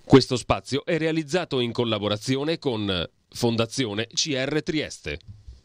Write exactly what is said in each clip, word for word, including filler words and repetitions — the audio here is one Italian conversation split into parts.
Questo spazio è realizzato in collaborazione con Fondazione C R Trieste.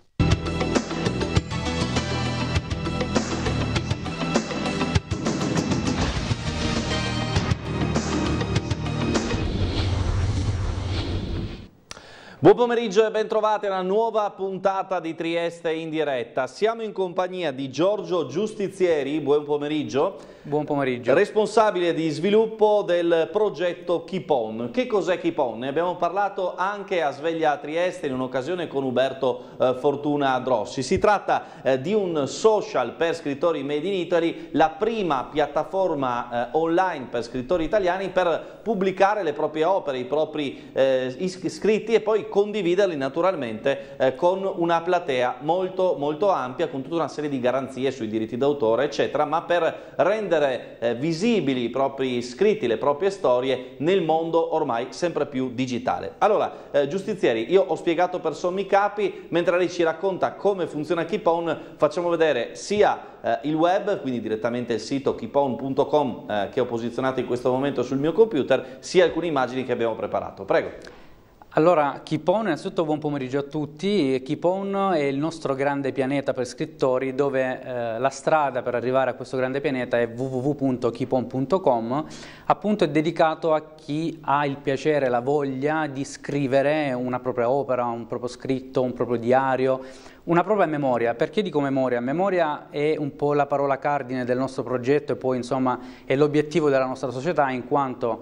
Buon pomeriggio e ben trovati a una nuova puntata di Trieste in diretta. Siamo in compagnia di Giorgio Giustizieri, buon pomeriggio. Buon pomeriggio. Responsabile di sviluppo del progetto Keep On. Che cos'è Keep On? Ne abbiamo parlato anche a Sveglia a Trieste in un'occasione con Uberto eh, Fortuna Drossi. Si tratta eh, di un social per scrittori made in Italy, la prima piattaforma eh, online per scrittori italiani per pubblicare le proprie opere, i propri eh, scritti e poi condividerli naturalmente eh, con una platea molto molto ampia, con tutta una serie di garanzie sui diritti d'autore eccetera, ma per rendere eh, visibili i propri scritti, le proprie storie nel mondo ormai sempre più digitale. Allora eh, Giustizieri, io ho spiegato per sommi capi, mentre lei ci racconta come funziona Keep On, facciamo vedere sia eh, il web, quindi direttamente il sito keep on punto com eh, che ho posizionato in questo momento sul mio computer, sia alcune immagini che abbiamo preparato. Prego. Allora, Keep On, innanzitutto buon pomeriggio a tutti. Keep On è il nostro grande pianeta per scrittori, dove eh, la strada per arrivare a questo grande pianeta è w w w punto keep on punto com, appunto è dedicato a chi ha il piacere, la voglia di scrivere una propria opera, un proprio scritto, un proprio diario, una propria memoria. Perché dico memoria? Memoria è un po' la parola cardine del nostro progetto e poi insomma è l'obiettivo della nostra società, in quanto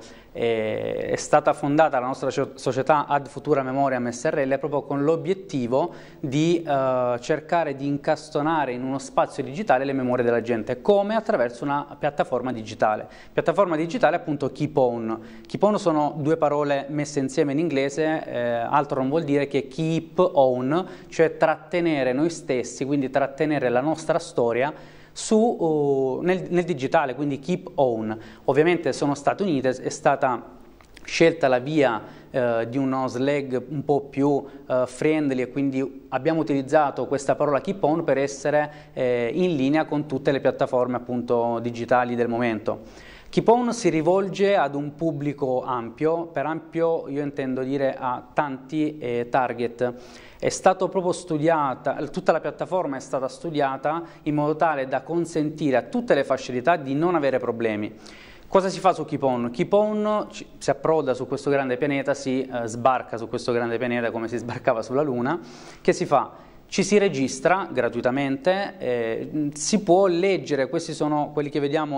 eh, è stata fondata la nostra società Ad Futura Memoriam S R L proprio con l'obiettivo di eh, cercare di incastonare in uno spazio digitale le memorie della gente, come attraverso una piattaforma digitale. Piattaforma digitale appunto Keep On. Keep On sono due parole messe insieme in inglese, eh, altro non vuol dire che keep on, cioè trattenere noi stessi, quindi trattenere la nostra storia su, uh, nel, nel digitale, quindi Keep On. Ovviamente sono Stati Uniti, è stata scelta la via uh, di uno slang un po' più uh, friendly e quindi abbiamo utilizzato questa parola Keep On per essere eh, in linea con tutte le piattaforme appunto digitali del momento. Keep On si rivolge ad un pubblico ampio, per ampio io intendo dire a tanti eh, target. È stato proprio studiata, tutta la piattaforma è stata studiata in modo tale da consentire a tutte le fasce di età di non avere problemi. Cosa si fa su Keep On? Keep On si approda su questo grande pianeta, si eh, sbarca su questo grande pianeta come si sbarcava sulla Luna. Che si fa? Ci si registra gratuitamente, eh, si può leggere, questi sono quelli che vediamo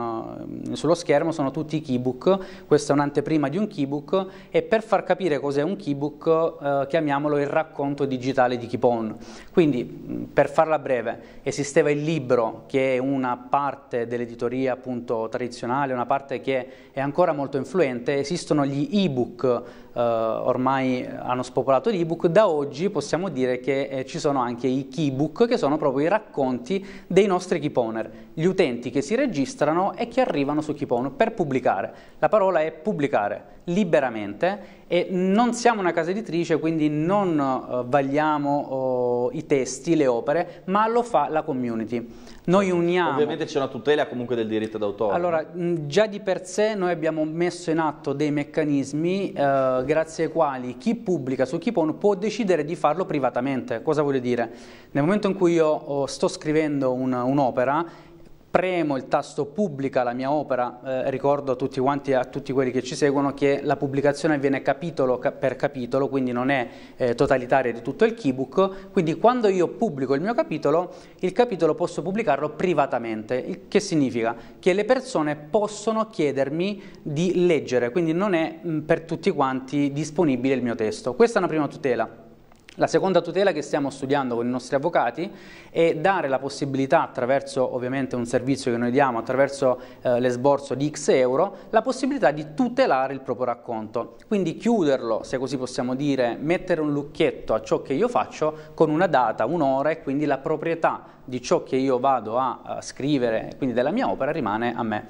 in, uh, sullo schermo, sono tutti keybook, questa è un'anteprima di un keybook e per far capire cos'è un keybook uh, chiamiamolo il racconto digitale di Keep On. Quindi per farla breve, esisteva il libro che è una parte dell'editoria appunto tradizionale, una parte che è ancora molto influente, esistono gli ebook, uh, ormai hanno spopolato l'ebook, da oggi possiamo dire che eh, ci sono anche i keybook che sono proprio i racconti dei nostri Keep Oner, gli utenti che si registrano e che arrivano su Keep On per pubblicare. La parola è pubblicare liberamente e non siamo una casa editrice, quindi non uh, vagliamo uh, i testi, le opere, ma lo fa la community. Noi uniamo... Ovviamente c'è una tutela comunque del diritto d'autore. Allora, mh, già di per sé noi abbiamo messo in atto dei meccanismi uh, grazie ai quali chi pubblica su Keep On può decidere di farlo privatamente. Cosa vuol dire? Nel momento in cui io oh, sto scrivendo un'opera, premo il tasto pubblica la mia opera, eh, ricordo a tutti quanti, a tutti quelli che ci seguono, che la pubblicazione avviene capitolo per capitolo, quindi non è eh, totalitaria di tutto il keybook, quindi quando io pubblico il mio capitolo, il capitolo posso pubblicarlo privatamente, il che significa che le persone possono chiedermi di leggere, quindi non è mh, per tutti quanti disponibile il mio testo. Questa è una prima tutela. La seconda tutela che stiamo studiando con i nostri avvocati è dare la possibilità, attraverso ovviamente un servizio che noi diamo, attraverso eh, l'esborso di X euro, la possibilità di tutelare il proprio racconto. Quindi chiuderlo, se così possiamo dire, mettere un lucchetto a ciò che io faccio con una data, un'ora e quindi la proprietà di ciò che io vado a, a scrivere, quindi della mia opera, rimane a me.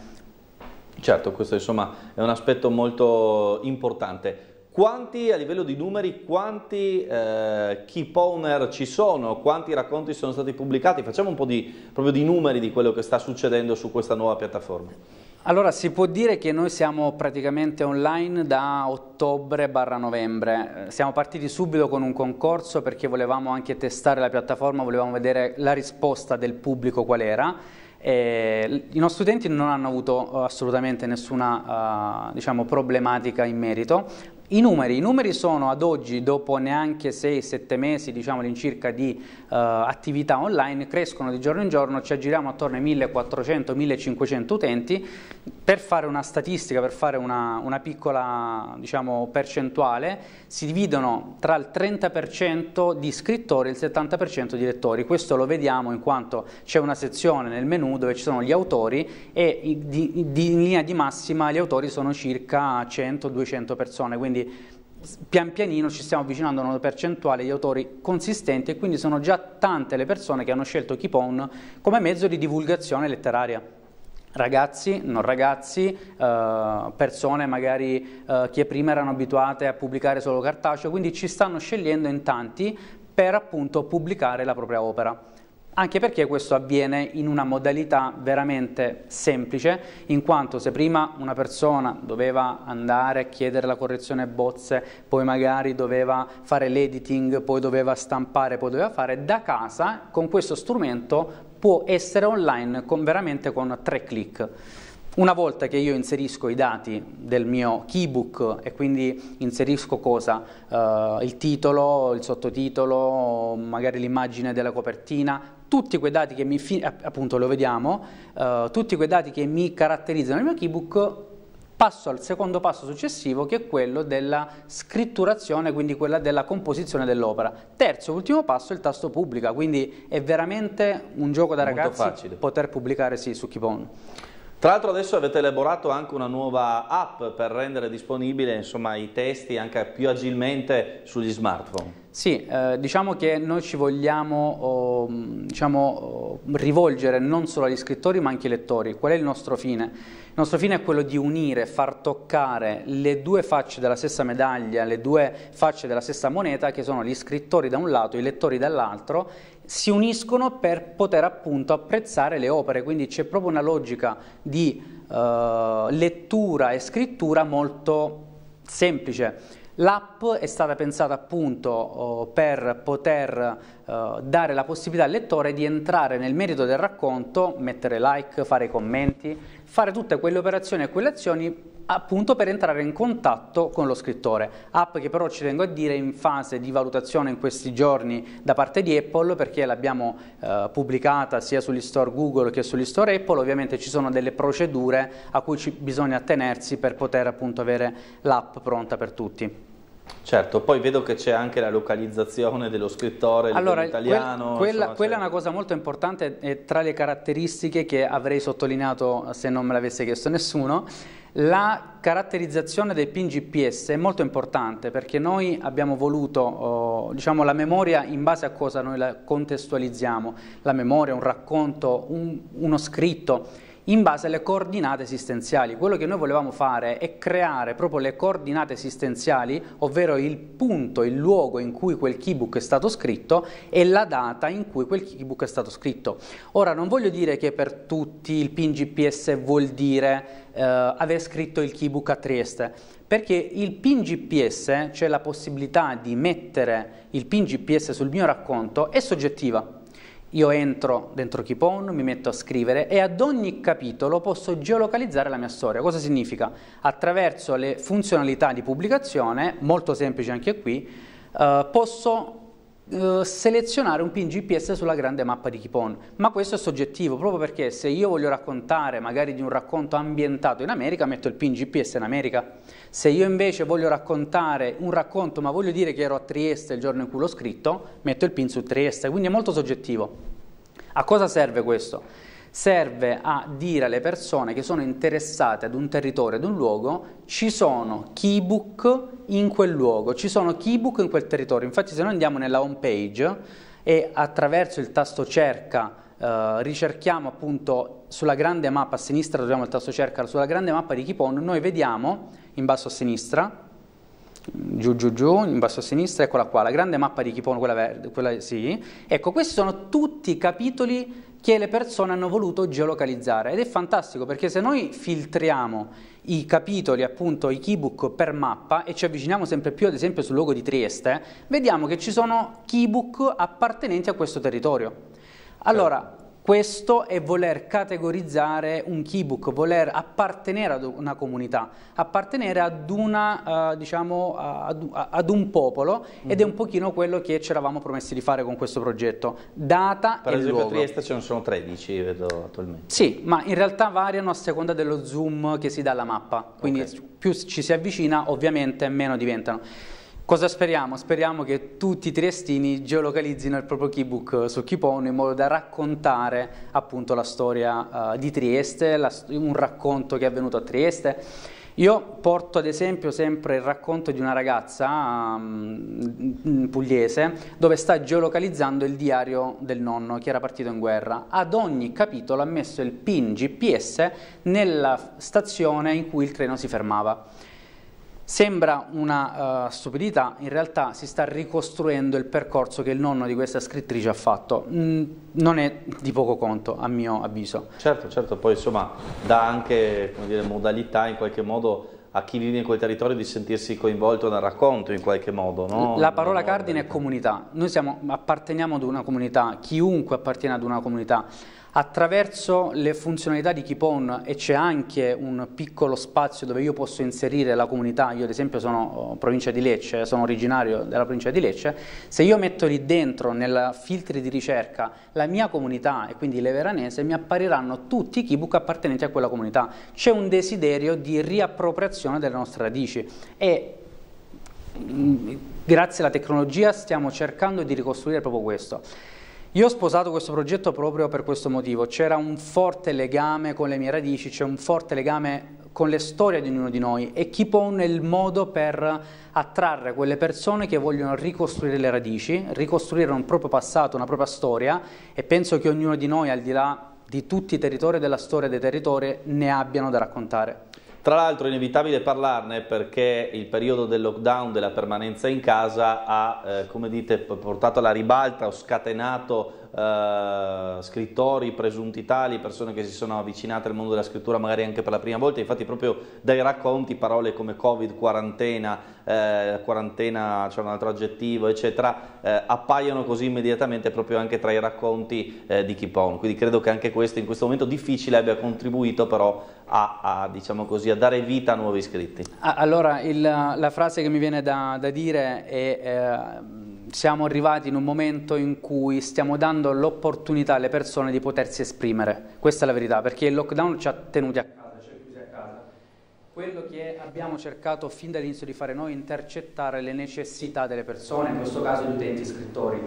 Certo, questo insomma è un aspetto molto importante. Quanti, a livello di numeri, quanti eh, Keep Oner ci sono? Quanti racconti sono stati pubblicati? Facciamo un po' di, proprio di numeri di quello che sta succedendo su questa nuova piattaforma. Allora, si può dire che noi siamo praticamente online da ottobre barra novembre. Siamo partiti subito con un concorso perché volevamo anche testare la piattaforma, volevamo vedere la risposta del pubblico qual era. E i nostri utenti non hanno avuto assolutamente nessuna uh, diciamo, problematica in merito. I numeri, I numeri sono ad oggi, dopo neanche sei sette mesi diciamo, all'incirca di uh, attività online, crescono di giorno in giorno, ci aggiriamo attorno ai millequattrocento millecinquecento utenti. Per fare una statistica, per fare una, una piccola diciamo, percentuale, si dividono tra il trenta per cento di iscrittori e il settanta per cento di lettori. Questo lo vediamo in quanto c'è una sezione nel menu dove ci sono gli autori e di, di, in linea di massima gli autori sono circa cento duecento persone, quindi pian pianino ci stiamo avvicinando a una percentuale di autori consistenti e quindi sono già tante le persone che hanno scelto Keep On come mezzo di divulgazione letteraria. Ragazzi, non ragazzi, eh, persone magari eh, che prima erano abituate a pubblicare solo cartaceo, quindi ci stanno scegliendo in tanti per appunto pubblicare la propria opera. Anche perché questo avviene in una modalità veramente semplice, in quanto se prima una persona doveva andare a chiedere la correzione bozze, poi magari doveva fare l'editing, poi doveva stampare, poi doveva fare, da casa con questo strumento può essere online con, veramente con tre clic. Una volta che io inserisco i dati del mio keybook e quindi inserisco cosa? Uh, il titolo, il sottotitolo, magari l'immagine della copertina, tutti quei dati che mi, appunto lo vediamo, uh, tutti quei dati che mi caratterizzano il mio keybook, passo al secondo passo successivo che è quello della scritturazione, quindi quella della composizione dell'opera. Terzo e ultimo passo il tasto pubblica, quindi è veramente un gioco da molto ragazzi facile poter pubblicare sì, su Keep On. Tra l'altro adesso avete elaborato anche una nuova app per rendere disponibile insomma, i testi anche più agilmente sugli smartphone. Sì, eh, diciamo che noi ci vogliamo oh, diciamo, oh, rivolgere non solo agli scrittori ma anche ai lettori. Qual è il nostro fine? Il nostro fine è quello di unire, far toccare le due facce della stessa medaglia, le due facce della stessa moneta che sono gli scrittori da un lato e i lettori dall'altro, si uniscono per poter appunto apprezzare le opere, quindi c'è proprio una logica di uh, lettura e scrittura molto semplice. L'app è stata pensata appunto uh, per poter uh, dare la possibilità al lettore di entrare nel merito del racconto, mettere like, fare commenti, fare tutte quelle operazioni e quelle azioni appunto per entrare in contatto con lo scrittore. App che però ci tengo a dire in fase di valutazione in questi giorni da parte di Apple, perché l'abbiamo eh, pubblicata sia sugli store Google che sugli store Apple. Ovviamente ci sono delle procedure a cui ci bisogna attenersi per poter appunto avere l'app pronta per tutti. Certo, poi vedo che c'è anche la localizzazione dello scrittore allora, in italiano. Quel, quella, insomma, quella è una cosa molto importante e tra le caratteristiche che avrei sottolineato se non me l'avesse chiesto nessuno. La caratterizzazione del P N G P S è molto importante perché noi abbiamo voluto, oh, diciamo, la memoria in base a cosa noi la contestualizziamo, la memoria, un racconto, un, uno scritto, in base alle coordinate esistenziali. Quello che noi volevamo fare è creare proprio le coordinate esistenziali, ovvero il punto, il luogo in cui quel keybook è stato scritto e la data in cui quel keybook è stato scritto. Ora, non voglio dire che per tutti il P N G P S vuol dire eh, aver scritto il keybook a Trieste, perché il P N G P S, cioè la possibilità di mettere il P N G P S sul mio racconto, è soggettiva. Io entro dentro Keep On, mi metto a scrivere e ad ogni capitolo posso geolocalizzare la mia storia. Cosa significa? Attraverso le funzionalità di pubblicazione, molto semplici anche qui, eh, posso eh, selezionare un P N G P S sulla grande mappa di Keep On. Ma questo è soggettivo, proprio perché se io voglio raccontare magari di un racconto ambientato in America, metto il P N G P S in America. Se io invece voglio raccontare un racconto ma voglio dire che ero a Trieste il giorno in cui l'ho scritto, metto il pin su Trieste, quindi è molto soggettivo. A cosa serve questo? Serve a dire alle persone che sono interessate ad un territorio, ad un luogo, ci sono keybook in quel luogo, ci sono keybook in quel territorio. Infatti se noi andiamo nella home page e attraverso il tasto cerca Uh, ricerchiamo appunto sulla grande mappa a sinistra, troviamo il tasto cerca, sulla grande mappa di Keep On, noi vediamo in basso a sinistra, giù giù giù, in basso a sinistra, eccola qua, la grande mappa di Keep On, quella verde, quella sì, ecco, questi sono tutti i capitoli che le persone hanno voluto geolocalizzare, ed è fantastico perché se noi filtriamo i capitoli, appunto i keybook per mappa, e ci avviciniamo sempre più ad esempio sul logo di Trieste, vediamo che ci sono keybook appartenenti a questo territorio. Allora, questo è voler categorizzare un keybook, voler appartenere ad una comunità, appartenere ad, una, uh, diciamo, ad, ad un popolo, mm-hmm. ed è un pochino quello che ci eravamo promessi di fare con questo progetto. Data per e esempio luogo. A Trieste ce ne sono tredici, vedo attualmente. Sì, ma in realtà variano a seconda dello zoom che si dà alla mappa, quindi okay. più ci si avvicina ovviamente meno diventano. Cosa speriamo? Speriamo che tutti i triestini geolocalizzino il proprio keybook su Keepon in modo da raccontare appunto la storia uh, di Trieste, la, un racconto che è avvenuto a Trieste. Io porto ad esempio sempre il racconto di una ragazza um, pugliese dove sta geolocalizzando il diario del nonno che era partito in guerra. Ad ogni capitolo ha messo il pin G P S nella stazione in cui il treno si fermava. Sembra una uh, stupidità, in realtà si sta ricostruendo il percorso che il nonno di questa scrittrice ha fatto. Mm, non è di poco conto, a mio avviso. Certo, certo, poi insomma dà anche, come dire, modalità in qualche modo a chi vive in quel territorio di sentirsi coinvolto nel racconto in qualche modo, no? La parola cardine è comunità. Noi siamo, apparteniamo ad una comunità, chiunque appartiene ad una comunità. Attraverso le funzionalità di Keepon, e c'è anche un piccolo spazio dove io posso inserire la comunità, io ad esempio sono provincia di Lecce, sono originario della provincia di Lecce, se io metto lì dentro nel filtri di ricerca la mia comunità e quindi le veranese, mi appariranno tutti i keybook appartenenti a quella comunità. C'è un desiderio di riappropriazione delle nostre radici e grazie alla tecnologia stiamo cercando di ricostruire proprio questo. Io ho sposato questo progetto proprio per questo motivo, c'era un forte legame con le mie radici, c'è un forte legame con le storie di ognuno di noi e Keepon è il modo per attrarre quelle persone che vogliono ricostruire le radici, ricostruire un proprio passato, una propria storia, e penso che ognuno di noi, al di là di tutti i territori della storia dei territori, ne abbiano da raccontare. Tra l'altro è inevitabile parlarne perché il periodo del lockdown, della permanenza in casa, ha, eh, come dite, portato alla ribalta o scatenato eh, scrittori presunti tali, persone che si sono avvicinate al mondo della scrittura magari anche per la prima volta. Infatti proprio dai racconti parole come Covid, quarantena, eh, quarantena, c'è un altro aggettivo, eccetera, eh, appaiono così immediatamente proprio anche tra i racconti eh, di Keepon. Quindi credo che anche questo in questo momento difficile abbia contribuito però a, a diciamo così, a dare vita a nuovi iscritti. Allora, il, la frase che mi viene da, da dire è eh, siamo arrivati in un momento in cui stiamo dando l'opportunità alle persone di potersi esprimere. Questa è la verità, perché il lockdown ci ha tenuti a casa, ci ha chiusi a casa. Quello che abbiamo cercato fin dall'inizio di fare noi è intercettare le necessità delle persone, in questo caso gli utenti scrittori.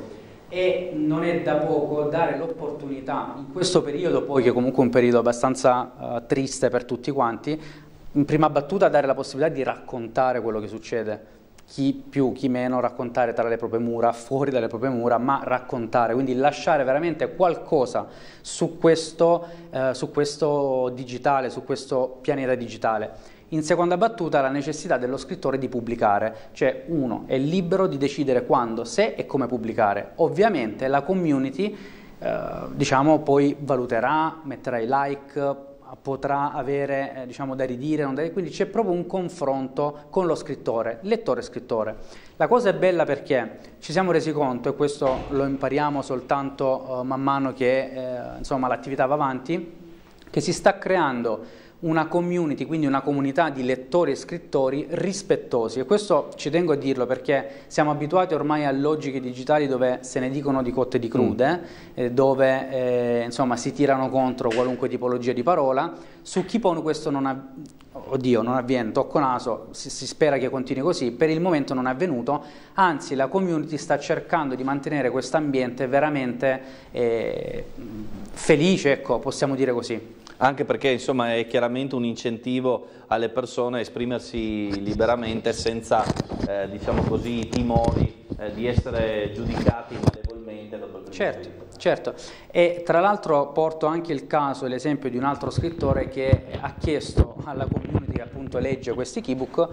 E non è da poco dare l'opportunità, in questo periodo poi, che comunque è un periodo abbastanza uh, triste per tutti quanti, in prima battuta dare la possibilità di raccontare quello che succede, chi più, chi meno, raccontare tra le proprie mura, fuori dalle proprie mura, ma raccontare, quindi lasciare veramente qualcosa su questo, uh, su questo digitale, su questo pianeta digitale. In seconda battuta la necessità dello scrittore di pubblicare, cioè uno è libero di decidere quando, se e come pubblicare. Ovviamente la community eh, diciamo poi valuterà, metterà i like, potrà avere eh, diciamo da ridire, non da ridire, quindi c'è proprio un confronto con lo scrittore, lettore-scrittore. La cosa è bella perché ci siamo resi conto, e questo lo impariamo soltanto eh, man mano che eh, insomma l'attività va avanti, che si sta creando una community, quindi una comunità di lettori e scrittori rispettosi, e questo ci tengo a dirlo perché siamo abituati ormai a logiche digitali dove se ne dicono di cotte e di crude, mm. eh, dove eh, insomma si tirano contro qualunque tipologia di parola. Su Keepon questo non ha, oddio, non avviene, tocco naso, si, si spera che continui così, per il momento non è avvenuto, anzi la community sta cercando di mantenere questo ambiente veramente eh, felice, ecco, possiamo dire così. Anche perché insomma è chiaramente un incentivo alle persone a esprimersi liberamente senza eh, diciamo così timori eh, di essere giudicati malevolmente dopo il primo Certo, scritto. certo. E tra l'altro porto anche il caso e l'esempio di un altro scrittore che ha chiesto alla community che appunto legge questi ebook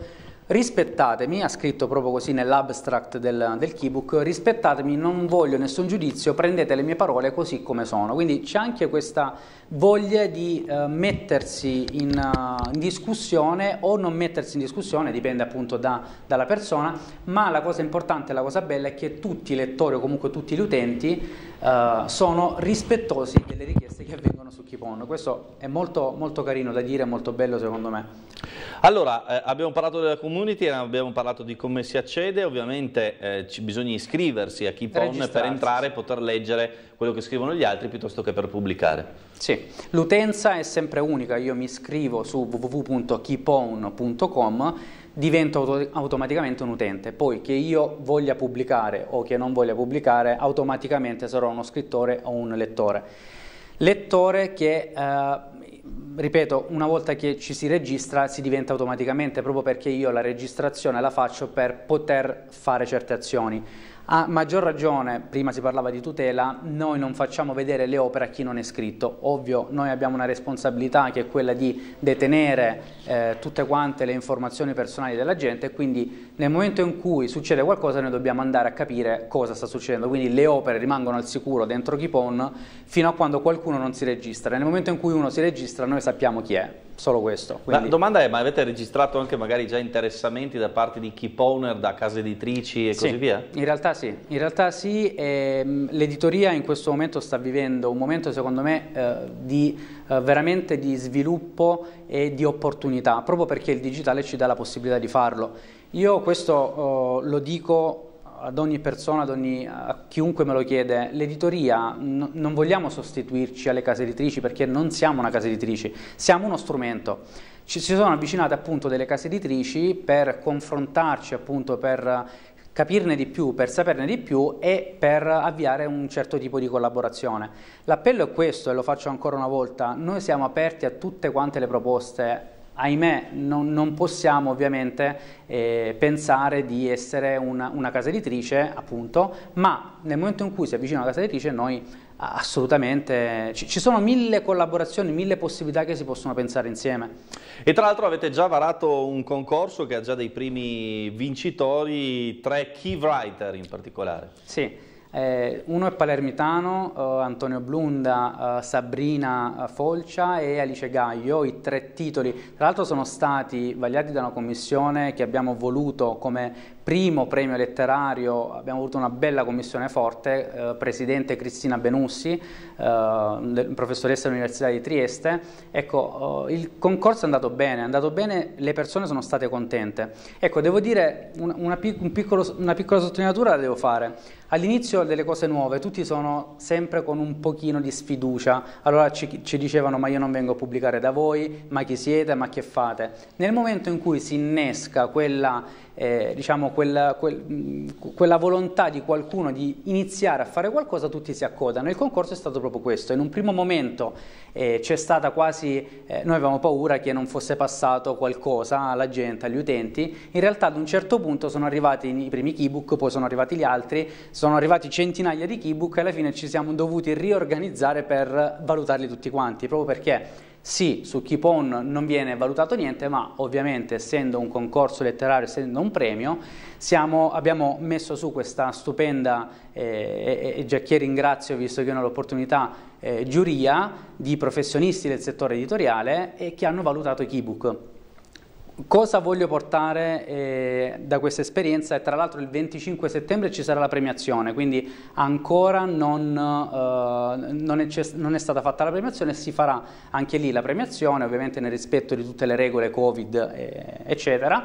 rispettatemi, ha scritto proprio così nell'abstract del, del keybook, rispettatemi, non voglio nessun giudizio, prendete le mie parole così come sono. Quindi c'è anche questa voglia di uh, mettersi in, uh, in discussione o non mettersi in discussione, dipende appunto da, dalla persona, ma la cosa importante, la cosa bella è che tutti i lettori o comunque tutti gli utenti uh, sono rispettosi delle richieste che avvengono su Keepon. Questo è molto, molto carino da dire, molto bello secondo me. Allora, eh, abbiamo parlato della community, abbiamo parlato di come si accede, ovviamente eh, ci bisogna iscriversi a Keepon per entrare e poter leggere quello che scrivono gli altri piuttosto che per pubblicare. Sì, l'utenza è sempre unica, io mi iscrivo su w w w punto keepon punto com, divento auto automaticamente un utente, poi che io voglia pubblicare o che non voglia pubblicare, automaticamente sarò uno scrittore o un lettore. Lettore che... Eh, ripeto, una volta che ci si registra si diventa automaticamente, proprio perché io la registrazione la faccio per poter fare certe azioni. A maggior ragione, prima si parlava di tutela, noi non facciamo vedere le opere a chi non è iscritto. Ovvio, noi abbiamo una responsabilità che è quella di detenere eh, tutte quante le informazioni personali della gente, e quindi nel momento in cui succede qualcosa noi dobbiamo andare a capire cosa sta succedendo. Quindi le opere rimangono al sicuro dentro Keepon fino a quando qualcuno non si registra. Nel momento in cui uno si registra noi sappiamo chi è. Solo questo. Quindi... La domanda è, ma avete registrato anche magari già interessamenti da parte di keep-owner, da case editrici e sì, così via? In realtà sì, in realtà sì, ehm, l'editoria in questo momento sta vivendo un momento secondo me eh, di, eh, veramente di sviluppo e di opportunità, proprio perché il digitale ci dà la possibilità di farlo. Io questo eh, lo dico ad ogni persona, ad ogni, a chiunque me lo chiede, l'editoria n non vogliamo sostituirci alle case editrici, perché non siamo una casa editrice, siamo uno strumento. Ci si sono avvicinate appunto delle case editrici per confrontarci, appunto per capirne di più, per saperne di più e per avviare un certo tipo di collaborazione. L'appello è questo, e lo faccio ancora una volta: noi siamo aperti a tutte quante le proposte. Ahimè, non, non possiamo ovviamente eh, pensare di essere una, una casa editrice, appunto, ma nel momento in cui si avvicina una casa editrice noi assolutamente, ci, ci sono mille collaborazioni, mille possibilità che si possono pensare insieme. E tra l'altro avete già varato un concorso che ha già dei primi vincitori, tre key writer in particolare. Sì. Eh, uno è palermitano, eh, Antonio Blunda, eh, Sabrina Folcia e Alice Gaglio, i tre titoli. Tra l'altro sono stati vagliati da una commissione che abbiamo voluto come primo premio letterario, abbiamo avuto una bella commissione forte, eh, presidente Cristina Benussi, eh, professoressa dell'Università di Trieste. Ecco, eh, il concorso è andato bene, è andato bene, le persone sono state contente. Ecco, devo dire, una, una, un piccolo, una piccola sottolineatura la devo fare. All'inizio delle cose nuove tutti sono sempre con un pochino di sfiducia, allora ci, ci dicevano: ma io non vengo a pubblicare da voi, ma chi siete, ma che fate? Nel momento in cui si innesca quella, eh, diciamo, quella, quel, quella volontà di qualcuno di iniziare a fare qualcosa, tutti si accodano. Il concorso è stato proprio questo. In un primo momento eh, c'è stata quasi, eh, noi avevamo paura che non fosse passato qualcosa alla gente, agli utenti. In realtà ad un certo punto sono arrivati i primi keybook, poi sono arrivati gli altri, sono arrivati centinaia di keybook e alla fine ci siamo dovuti riorganizzare per valutarli tutti quanti, proprio perché sì, su Keepon non viene valutato niente, ma ovviamente essendo un concorso letterario, essendo un premio, siamo, abbiamo messo su questa stupenda, eh, e, e già che ringrazio, visto che ho l'opportunità, eh, giuria di professionisti del settore editoriale e che hanno valutato i keybook. Cosa voglio portare eh, da questa esperienza? E tra l'altro il venticinque settembre ci sarà la premiazione, quindi ancora non, eh, non, è, non è stata fatta la premiazione, si farà anche lì la premiazione, ovviamente nel rispetto di tutte le regole Covid, eh, eccetera,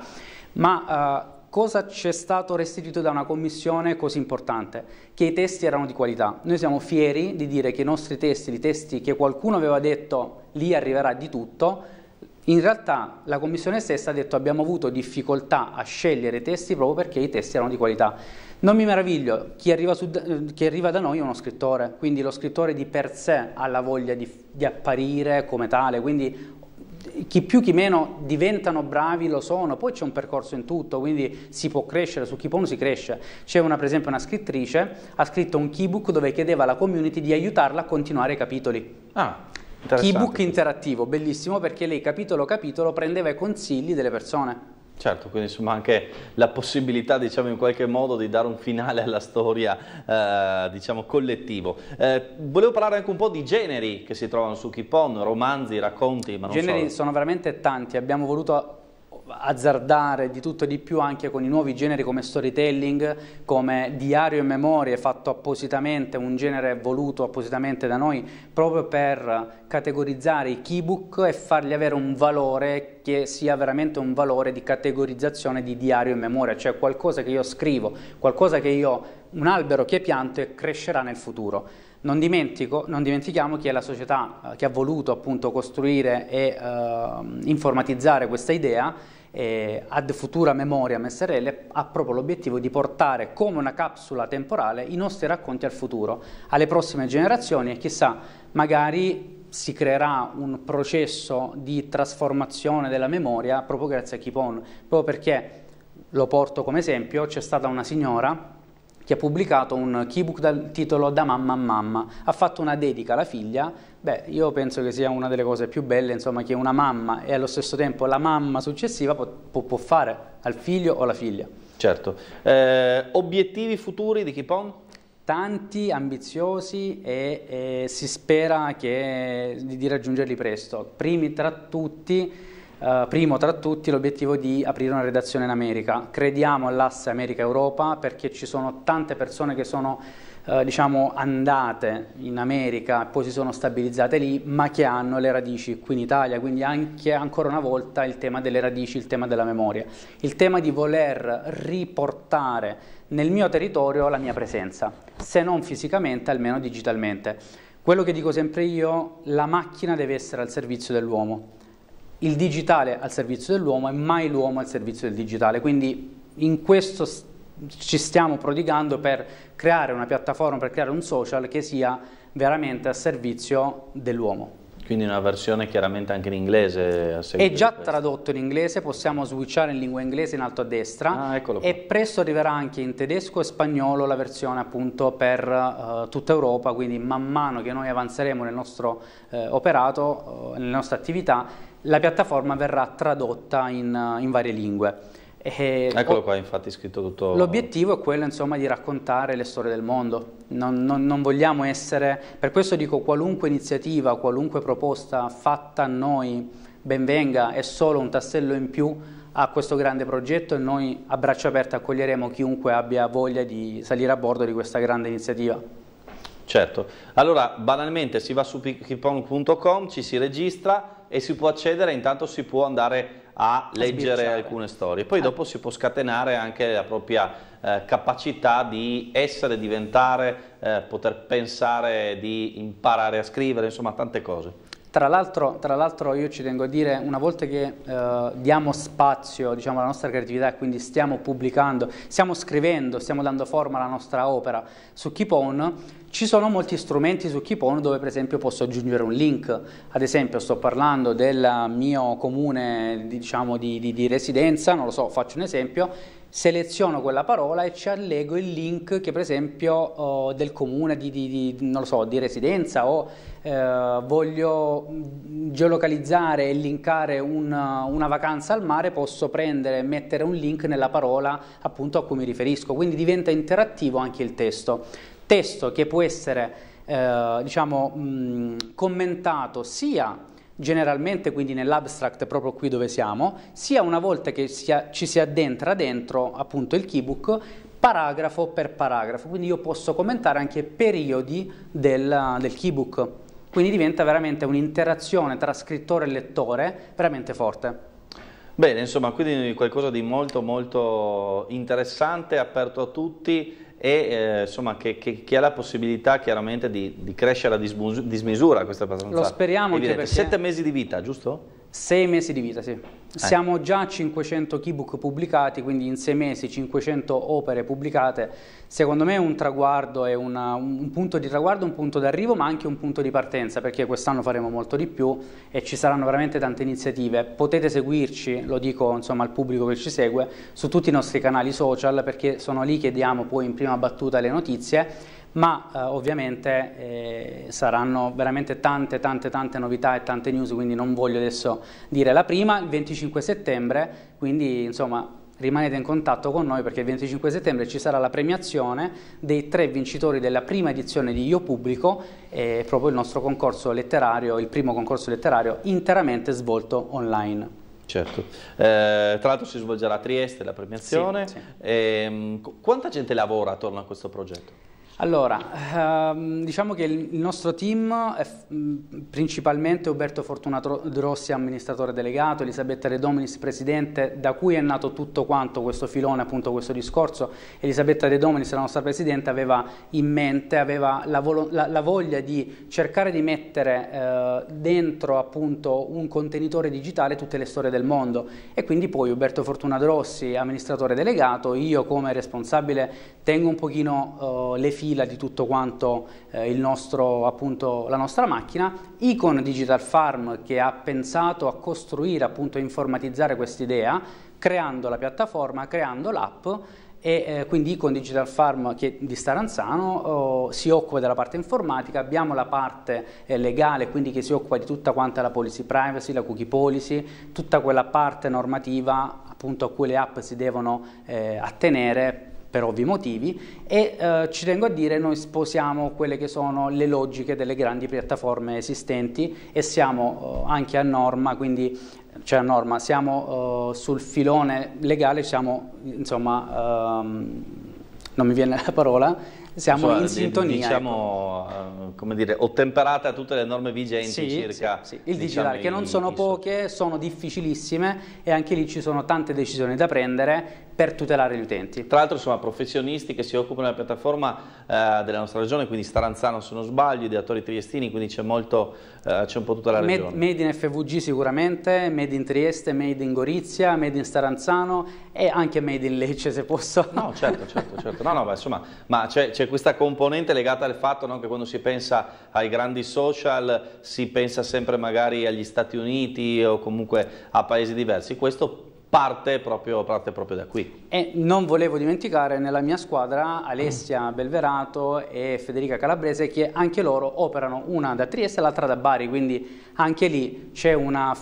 ma eh, cosa ci è stato restituito da una commissione così importante? Che i testi erano di qualità. Noi siamo fieri di dire che i nostri testi, i testi che qualcuno aveva detto lì arriverà di tutto, in realtà la commissione stessa ha detto: abbiamo avuto difficoltà a scegliere i testi proprio perché i testi erano di qualità. Non mi meraviglio, chi arriva, su, chi arriva da noi è uno scrittore, quindi lo scrittore di per sé ha la voglia di, di apparire come tale, quindi chi più chi meno diventano bravi lo sono, poi c'è un percorso in tutto, quindi si può crescere, su Keepon si cresce. C'è una, per esempio, una scrittrice, ha scritto un keybook dove chiedeva alla community di aiutarla a continuare i capitoli. Ah. Keybook interattivo, bellissimo, perché lei capitolo capitolo prendeva i consigli delle persone. Certo, quindi insomma anche la possibilità, diciamo, in qualche modo di dare un finale alla storia, eh, diciamo, collettivo. Eh, volevo parlare anche un po' di generi che si trovano su Keep On, romanzi, racconti, ma non generi solo. sono veramente tanti, abbiamo voluto azzardare di tutto e di più anche con i nuovi generi come storytelling, come diario e memorie, fatto appositamente, un genere voluto appositamente da noi proprio per categorizzare i keybook e fargli avere un valore che sia veramente un valore di categorizzazione di diario e memoria, cioè qualcosa che io scrivo, qualcosa che io, un albero che pianto e crescerà nel futuro. Non, dimentico, non dimentichiamo che è la società eh, che ha voluto appunto costruire e eh, informatizzare questa idea, eh, Ad Futura Memoriam S R L ha proprio l'obiettivo di portare come una capsula temporale i nostri racconti al futuro, alle prossime generazioni, e chissà, magari si creerà un processo di trasformazione della memoria proprio grazie a Keep On, proprio perché, lo porto come esempio, c'è stata una signora che ha pubblicato un keybook dal titolo Da mamma a mamma, ha fatto una dedica alla figlia. Beh, io penso che sia una delle cose più belle, insomma, che una mamma e allo stesso tempo la mamma successiva può, può fare al figlio o alla figlia. Certo. Eh, obiettivi futuri di Keep On? Tanti, ambiziosi e, e si spera che, di, di raggiungerli presto. Primi tra tutti... Uh, primo tra tutti l'obiettivo di aprire una redazione in America. Crediamo all'asse America-Europa perché ci sono tante persone che sono uh, diciamo andate in America e poi si sono stabilizzate lì, ma che hanno le radici qui in Italia, quindi anche ancora una volta il tema delle radici, il tema della memoria, il tema di voler riportare nel mio territorio la mia presenza, se non fisicamente almeno digitalmente. Quello che dico sempre io, la macchina deve essere al servizio dell'uomo. Il digitale al servizio dell'uomo e mai l'uomo al servizio del digitale, quindi in questo ci stiamo prodigando per creare una piattaforma, per creare un social che sia veramente a servizio dell'uomo. Quindi una versione chiaramente anche in inglese a seguito. È già tradotto in inglese, possiamo switchare in lingua inglese in alto a destra, ah, eccolo qua. E presto arriverà anche in tedesco e spagnolo la versione appunto per uh, tutta Europa, quindi man mano che noi avanzeremo nel nostro uh, operato, uh, nelle nostre attività, la piattaforma verrà tradotta in, uh, in varie lingue. E Eccolo qua, infatti scritto tutto. L'obiettivo è quello, insomma, di raccontare le storie del mondo. Non, non, non vogliamo essere, per questo dico, qualunque iniziativa, qualunque proposta fatta a noi ben venga, è solo un tassello in più a questo grande progetto e noi a braccia aperte accoglieremo chiunque abbia voglia di salire a bordo di questa grande iniziativa. Certo, allora banalmente si va su keep on punto com, ci si registra e si può accedere, intanto si può andare a leggere a alcune storie, poi dopo si può scatenare anche la propria eh, capacità di essere, diventare, eh, poter pensare, di imparare a scrivere, insomma tante cose. Tra l'altro, tra l'altro io ci tengo a dire, una volta che eh, diamo spazio, diciamo, alla nostra creatività e quindi stiamo pubblicando, stiamo scrivendo, stiamo dando forma alla nostra opera su Keep On, ci sono molti strumenti su Keep On dove per esempio posso aggiungere un link. Ad esempio sto parlando del mio comune, diciamo, di, di, di residenza, non lo so, faccio un esempio, seleziono quella parola e ci allego il link che per esempio oh, del comune di, di, di, non lo so, di residenza, o eh, voglio geolocalizzare e linkare una, una vacanza al mare, posso prendere e mettere un link nella parola appunto a cui mi riferisco, quindi diventa interattivo anche il testo. Testo che può essere eh, diciamo mh, commentato sia generalmente, quindi nell'abstract proprio qui dove siamo, sia una volta che sia, ci si addentra dentro appunto il keybook, paragrafo per paragrafo, quindi io posso commentare anche periodi del, del keybook, quindi diventa veramente un'interazione tra scrittore e lettore veramente forte. Bene, insomma, quindi qualcosa di molto molto interessante, aperto a tutti e eh, insomma che, che, che ha la possibilità chiaramente di, di crescere a dismisura. Questa è lo speriamo anche perché... Sette mesi di vita, giusto? Sei mesi di vita, sì. Siamo già a cinquecento keybook pubblicati, quindi in sei mesi cinquecento opere pubblicate. Secondo me è un traguardo, è una, un punto di traguardo, un punto d'arrivo, ma anche un punto di partenza, perché quest'anno faremo molto di più e ci saranno veramente tante iniziative. Potete seguirci, lo dico insomma al pubblico che ci segue, su tutti i nostri canali social, perché sono lì che diamo poi in prima battuta le notizie, ma eh, ovviamente eh, saranno veramente tante tante tante novità e tante news, quindi non voglio adesso dire la prima, il venticinque settembre, quindi insomma rimanete in contatto con noi perché il venticinque settembre ci sarà la premiazione dei tre vincitori della prima edizione di Io Pubblico, e proprio il nostro concorso letterario, il primo concorso letterario interamente svolto online. Certo, eh, tra l'altro si svolgerà a Trieste la premiazione. Sì, sì. E, quanta gente lavora attorno a questo progetto? Allora, ehm, diciamo che il nostro team è mh, principalmente Uberto Fortunato Rossi, amministratore delegato, Elisabetta De Dominis, presidente, da cui è nato tutto quanto questo filone, appunto questo discorso. Elisabetta De Dominis, la nostra presidente, aveva in mente, aveva la, la, la voglia di cercare di mettere eh, dentro appunto un contenitore digitale tutte le storie del mondo, e quindi poi Uberto Fortunato Rossi, amministratore delegato, io come responsabile tengo un pochino eh, le fila di tutto quanto eh, il nostro, appunto, la nostra macchina. Icon Digital Farm, che ha pensato a costruire, appunto, a informatizzare quest'idea, creando la piattaforma, creando l'app, e eh, quindi Icon Digital Farm, che di Staranzano oh, si occupa della parte informatica. Abbiamo la parte eh, legale, quindi che si occupa di tutta quanta la policy privacy, la cookie policy, tutta quella parte normativa appunto a cui le app si devono eh, attenere per ovvi motivi, e eh, ci tengo a dire, noi sposiamo quelle che sono le logiche delle grandi piattaforme esistenti e siamo eh, anche a norma, quindi cioè a norma, siamo uh, sul filone legale, siamo insomma, um, non mi viene la parola, siamo insomma, in sintonia. Diciamo, ecco. uh, come dire, ottemperate a tutte le norme vigenti sì, circa. Sì, sì. Il diciamo, digitale, che non sono i, poche, sono difficilissime, e anche lì ci sono tante decisioni da prendere per tutelare gli utenti. Tra l'altro insomma professionisti che si occupano della piattaforma eh, della nostra regione, quindi Staranzano se non sbaglio, ideatori triestini, quindi c'è molto, eh, c'è un po' tutta la regione. Made, made in F V G sicuramente, made in Trieste, made in Gorizia, made in Staranzano e anche made in Lecce, se posso. No, certo, certo, certo. No, no, beh, insomma, ma c'è questa componente legata al fatto, no, che quando si pensa ai grandi social si pensa sempre magari agli Stati Uniti o comunque a paesi diversi. Questo Parte proprio, parte proprio da qui. E non volevo dimenticare nella mia squadra Alessia Belverato e Federica Calabrese, che anche loro operano, una da Trieste e l'altra da Bari, quindi anche lì c'è una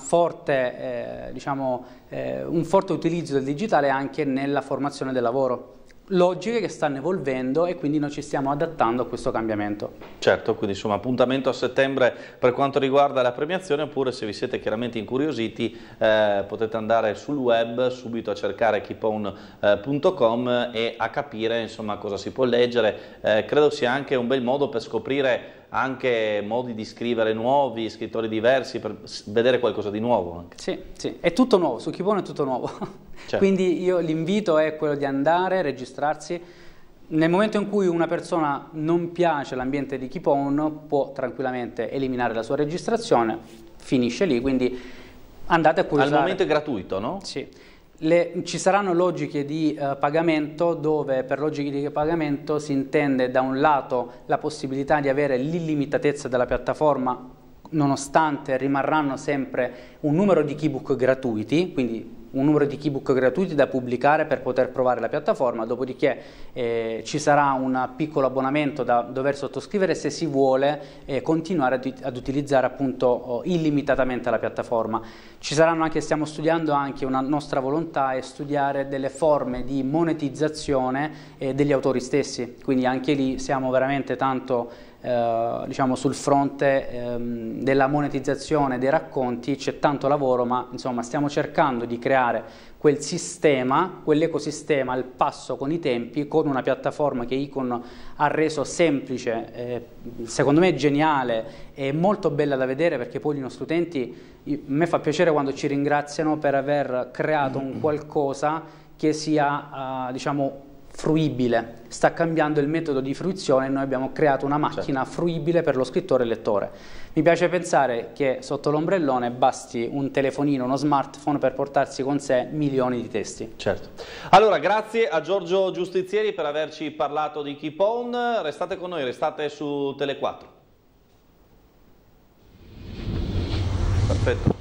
forte, eh, diciamo, eh, un forte utilizzo del digitale anche nella formazione del lavoro. Logiche che stanno evolvendo e quindi noi ci stiamo adattando a questo cambiamento. Certo, quindi insomma appuntamento a settembre per quanto riguarda la premiazione, oppure se vi siete chiaramente incuriositi eh, potete andare sul web subito a cercare keepon punto com e a capire insomma cosa si può leggere. Eh, credo sia anche un bel modo per scoprire anche modi di scrivere nuovi, scrittori diversi, per vedere qualcosa di nuovo anche. Sì, sì, è tutto nuovo, su Keepon è tutto nuovo. Certo. Quindi io l'invito è quello di andare, registrarsi. Nel momento in cui una persona non piace l'ambiente di Keepon, può tranquillamente eliminare la sua registrazione, finisce lì, quindi andate a curiosare. Al momento è gratuito, no? Sì. Le, ci saranno logiche di uh, pagamento, dove per logiche di pagamento si intende da un lato la possibilità di avere l'illimitatezza della piattaforma, nonostante rimarranno sempre un numero di keybook gratuiti, quindi un numero di keybook gratuiti da pubblicare per poter provare la piattaforma, dopodiché eh, ci sarà un piccolo abbonamento da dover sottoscrivere se si vuole eh, continuare ad, ad utilizzare appunto oh, illimitatamente la piattaforma. Ci saranno anche, stiamo studiando anche, una nostra volontà è studiare delle forme di monetizzazione eh, degli autori stessi, quindi anche lì siamo veramente tanto Eh, diciamo sul fronte ehm, della monetizzazione dei racconti. C'è tanto lavoro, ma insomma stiamo cercando di creare quel sistema, quell'ecosistema al passo con i tempi, con una piattaforma che Icon ha reso semplice, eh, secondo me geniale e molto bella da vedere, perché poi i nostri utenti, a me fa piacere quando ci ringraziano per aver creato un qualcosa che sia eh, diciamo fruibile. Sta cambiando il metodo di fruizione e noi abbiamo creato una macchina certo. fruibile per lo scrittore e il lettore. Mi piace pensare che sotto l'ombrellone basti un telefonino, uno smartphone per portarsi con sé milioni di testi. Certo. Allora, grazie a Giorgio Giustizieri per averci parlato di Keepon. Restate con noi, restate su Tele quattro. Perfetto.